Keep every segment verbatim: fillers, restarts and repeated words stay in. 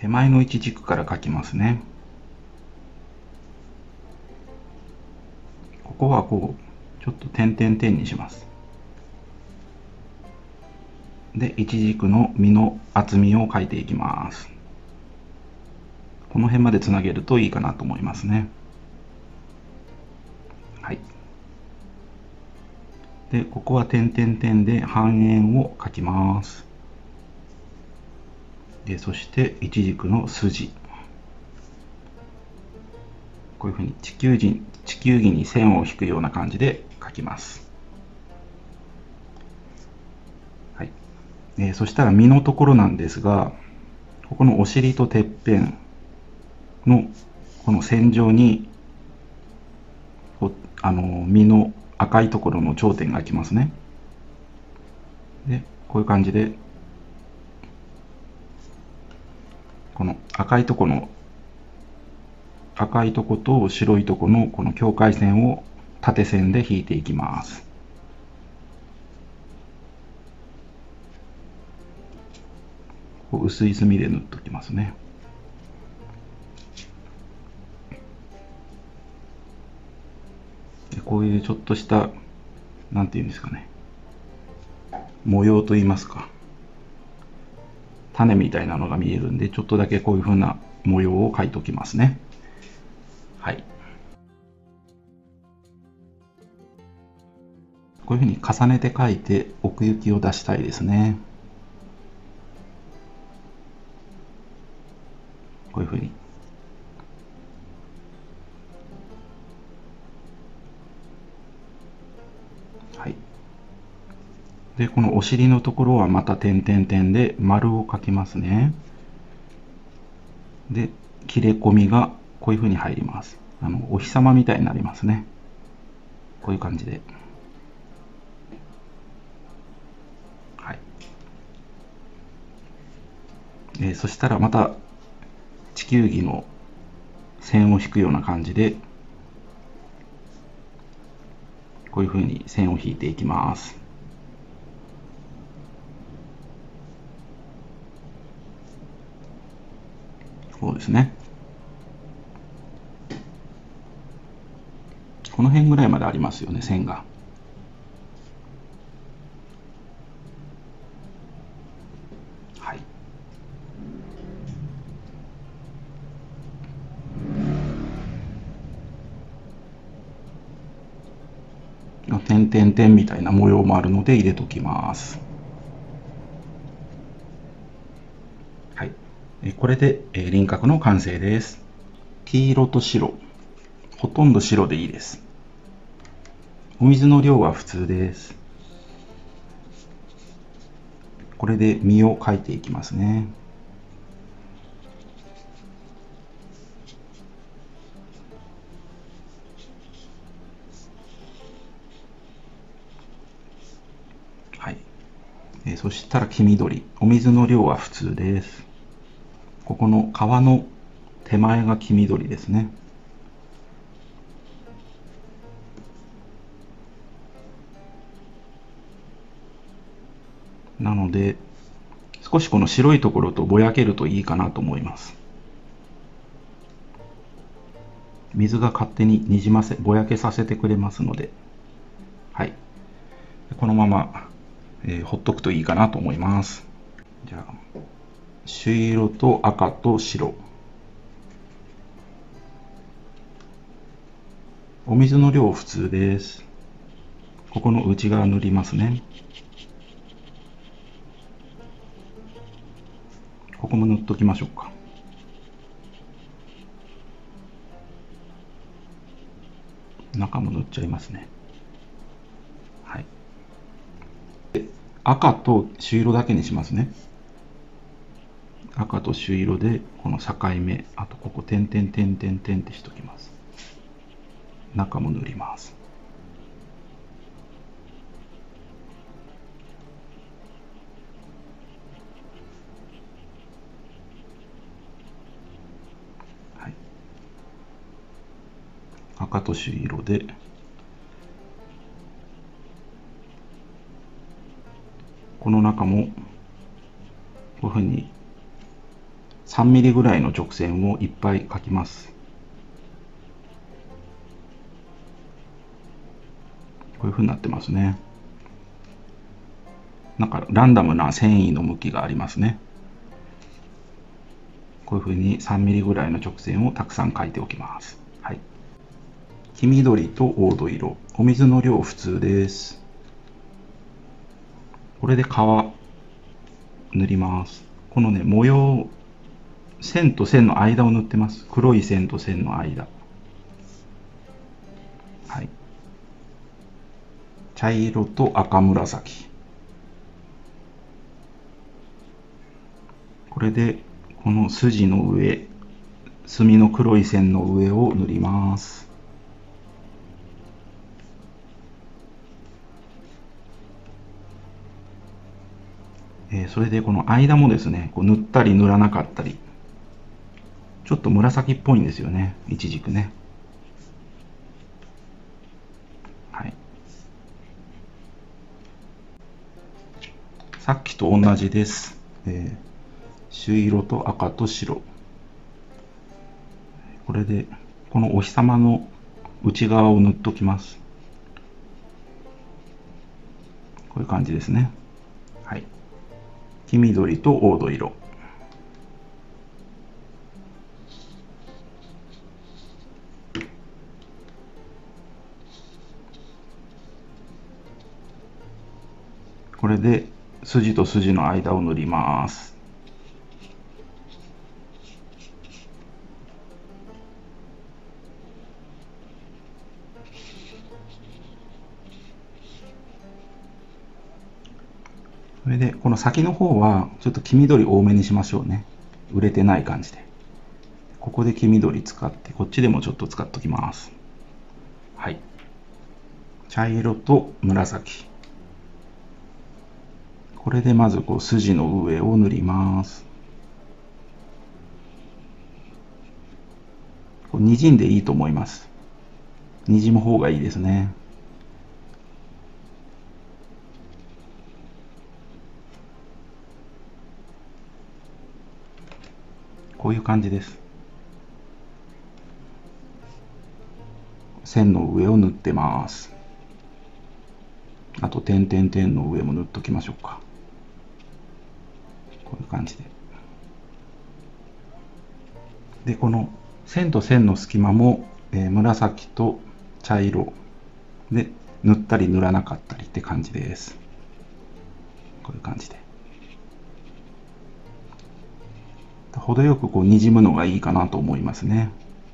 手前の位置軸から描きますね。ここはこうちょっと点々点にします。で、位置軸の身の厚みを描いていきます。この辺までつなげるといいかなと思いますね。はい。で、ここは点々点で半円を描きます。で、そして位置軸の筋。こういうふうに地球儀、地球儀に線を引くような感じで描きます。はい。えー、そしたら身のところなんですが、ここのお尻とてっぺんのこの線上に、あの身の赤いところの頂点が来ますね。で、こういう感じで、この赤いところの赤いとこと白いとこのこの境界線を縦線で引いていきます。こう薄い墨で塗っておきますね。でこういうちょっとしたなんていうんですかね、模様といいますか、種みたいなのが見えるんで、ちょっとだけこういう風な模様を描いておきますね。はい。こういうふうに重ねて描いて奥行きを出したいですね。こういうふうに。はい。で、このお尻のところはまた点々点で丸を描きますね。で、切れ込みがこういうふうに入ります。あの、お日様みたいになりますね。こういう感じで。はい。えー、そしたらまた地球儀の線を引くような感じで、こういうふうに線を引いていきます。そうですね。この辺ぐらいまでありますよね、線が。はい。点々点みたいな模様もあるので入れときます。はい。これで輪郭の完成です。黄色と白。ほとんど白でいいです。お水の量は普通です。これで実を描いていきますね。はい。えー、そしたら黄緑。お水の量は普通です。ここの皮の手前が黄緑ですね。なので、少しこの白いところとぼやけるといいかなと思います。水が勝手ににじませ、ぼやけさせてくれますので、はい。このまま、えー、ほっとくといいかなと思います。じゃあ、朱色と赤と白。お水の量普通です。ここの内側塗りますね。ここも塗っときましょうか。中も塗っちゃいますね。はい。赤と朱色だけにしますね。赤と朱色でこの境目、あとここ点々点々点ってしときます。中も塗ります。はい、赤と朱色でこの中もこういうふうに境さんミリぐらいの直線をいっぱい描きます。こういう風になってますね。なんかランダムな繊維の向きがありますね。こういう風にさんミリぐらいの直線をたくさん描いておきます。はい。黄緑と黄土色。お水の量普通です。これで皮塗ります。このね、模様、線と線の間を塗ってます。黒い線と線の間。はい。茶色と赤紫。これでこの筋の上、墨の黒い線の上を塗ります。えー、それでこの間もですね、こう塗ったり塗らなかったり、ちょっと紫っぽいんですよね、イチジクね。はい。さっきと同じです。えー朱色と赤と白。これでこのお日様の内側を塗っときます。こういう感じですね。はい。黄緑と黄土色。これで筋と筋の間を塗ります。それでこの先の方はちょっと黄緑多めにしましょうね。売れてない感じで。ここで黄緑使って、こっちでもちょっと使っときます。はい。茶色と紫。これでまずこう筋の上を塗ります。にじんでいいと思います。にじむ方がいいですね。こういう感じです。線の上を塗ってます。あと点々点の上も塗っときましょうか。こういう感じで。で、この線と線の隙間も、えー、紫と茶色で塗ったり塗らなかったりって感じです。こういう感じで。程よくこうにじむのがいいかなと思いますね。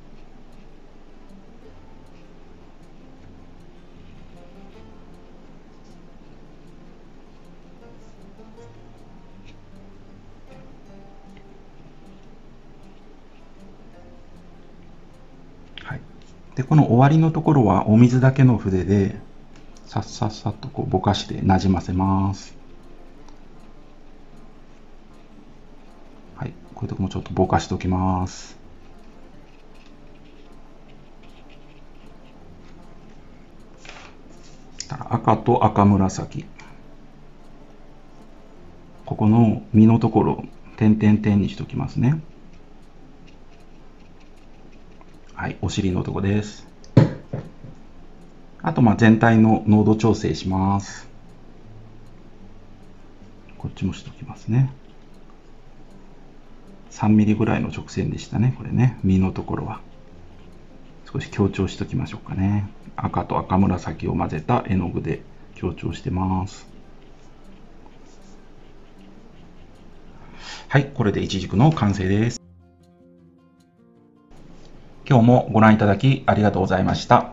はい。で、この終わりのところはお水だけの筆でさっさっさっとこうぼかしてなじませます。はい。こういうとこもちょっとぼかしておきます。赤と赤紫。ここの実のところ、点々点にしときますね。はい、お尻のとこです。あと、まあ全体の濃度調整します。こっちもしときますね。さんミリぐらいの直線でしたね、これね、実のところは。少し強調しときましょうかね。赤と赤紫を混ぜた絵の具で強調してます。はい、これでイチジクの完成です。今日もご覧いただきありがとうございました。